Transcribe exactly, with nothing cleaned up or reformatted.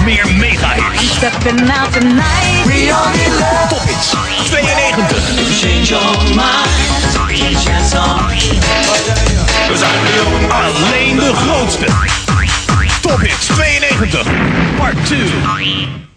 meer mega-hits. Tophits tweeënnegentig. We zijn alleen de grootste. Tophits tweeënnegentig. Part twee.